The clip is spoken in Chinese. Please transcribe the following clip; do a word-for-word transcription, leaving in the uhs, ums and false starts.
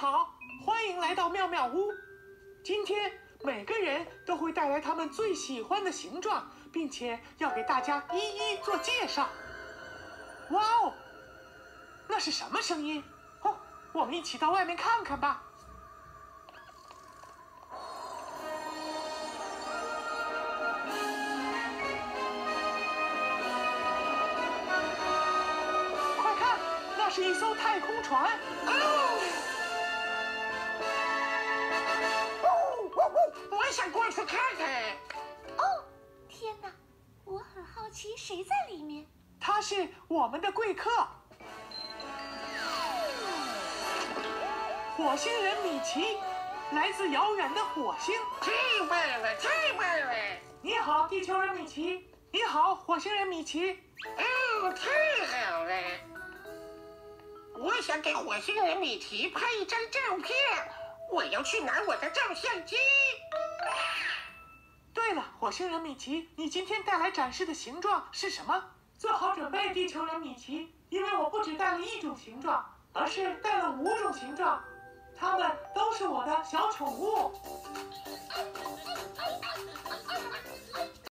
好，欢迎来到妙妙屋。今天每个人都会带来他们最喜欢的形状，并且要给大家一一做介绍。哇哦，那是什么声音？哦，我们一起到外面看看吧。快看，那是一艘太空船。 我想过去看看。 哦，天哪！我很好奇谁在里面。 他是我们的贵客，火星人米奇，来自遥远的火星。 太棒了，太棒了！ 你好，地球人米奇。你好，火星人米奇。 哦，太好了！我想给火星人米奇拍一张照片，我要去拿我的照相机。 对了，火星人米奇，你今天带来展示的形状是什么？做好准备，地球人米奇，因为我不只带了一种形状，而是带了五种形状，它们都是我的小宠物。